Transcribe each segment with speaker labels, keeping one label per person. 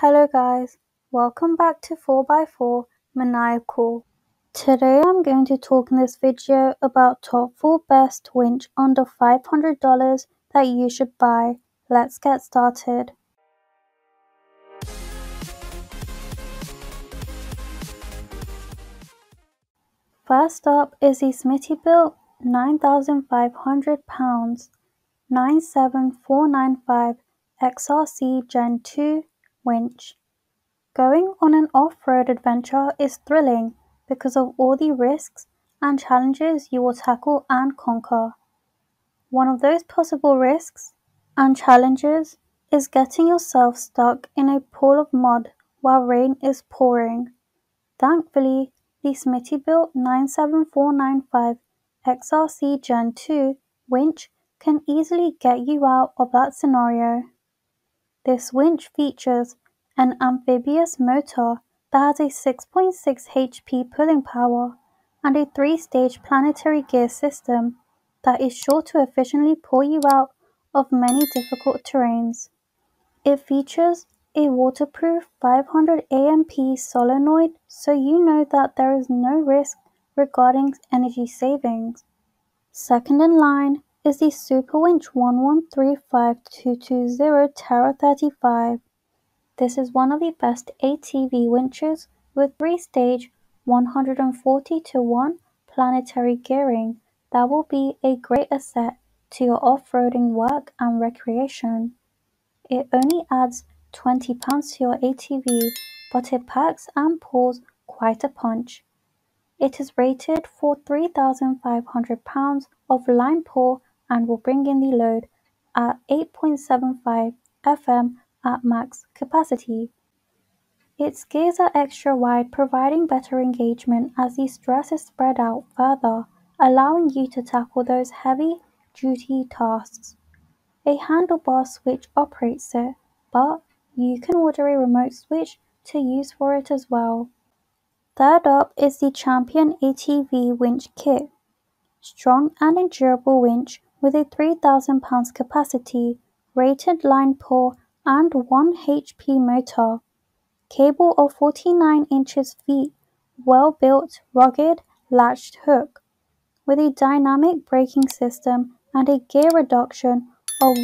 Speaker 1: Hello guys, welcome back to 4x4 Maniacal. Today I'm going to talk in this video about top 4 best winch under $500 that you should buy. Let's get started. First up is the Smittybilt 9,500 pounds 97495 XRC Gen 2 winch. Going on an off-road adventure is thrilling because of all the risks and challenges you will tackle and conquer. One of those possible risks and challenges is getting yourself stuck in a pool of mud while rain is pouring. Thankfully, the Smittybilt 97495 XRC Gen 2 winch can easily get you out of that scenario. This winch features an amphibious motor that has a 6.6 HP pulling power and a 3-stage planetary gear system that is sure to efficiently pull you out of many difficult terrains. It features a waterproof 500 AMP solenoid, so you know that there is no risk regarding energy savings. Second in line is the Superwinch 1135220 Terra 35. This is one of the best ATV winches with 3-stage 140:1 planetary gearing that will be a great asset to your off-roading work and recreation. It only adds £20 to your ATV, but it packs and pulls quite a punch. It is rated for 3,500 pounds of line pull and will bring in the load at 8.75 FM at max capacity. Its gears are extra wide, providing better engagement as the stress is spread out further, allowing you to tackle those heavy-duty tasks. A handlebar switch operates it, but you can order a remote switch to use for it as well. Third up is the Champion ATV Winch Kit. Strong and endurable winch with a 3,000 pounds capacity, rated line pull and 1 HP motor. Cable of 49 inches feet, well-built, rugged, latched hook. With a dynamic braking system and a gear reduction of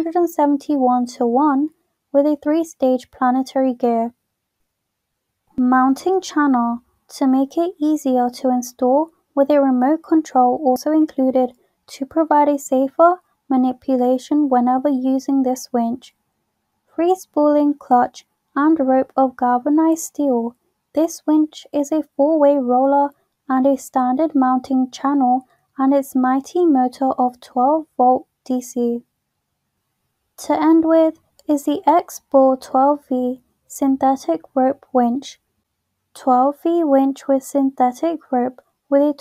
Speaker 1: 171:1 with a 3-stage planetary gear. Mounting channel to make it easier to install with a remote control also included to provide a safer manipulation whenever using this winch. Free spooling clutch and rope of galvanized steel. This winch is a 4-way roller and a standard mounting channel and its mighty motor of 12-volt DC. To end with is the X-Bull 12V synthetic rope winch. 12V winch with synthetic rope with a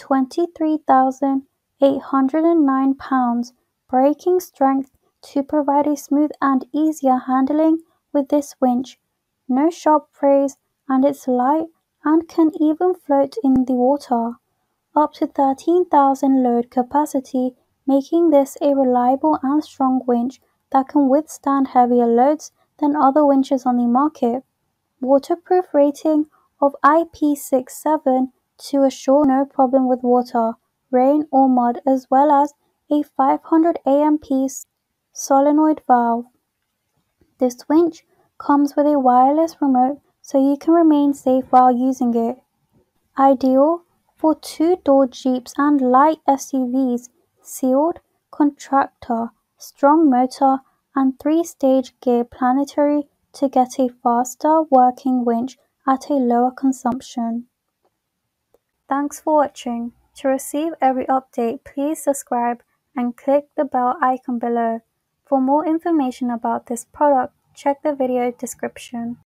Speaker 1: 23,809 pounds braking strength to provide a smooth and easier handling with this winch. No sharp phrase and it's light and can even float in the water. Up to 13,000 load capacity, making this a reliable and strong winch that can withstand heavier loads than other winches on the market. Waterproof rating of IP67 to assure no problem with water, rain or mud, as well as a 500 AMP solenoid valve. This winch comes with a wireless remote so you can remain safe while using it. Ideal for 2-door Jeeps and light SUVs, sealed, contractor, strong motor and 3-stage gear planetary to get a faster working winch at a lower consumption. Thanks for watching. To receive every update, please subscribe and click the bell icon below. For more information about this product, check the video description.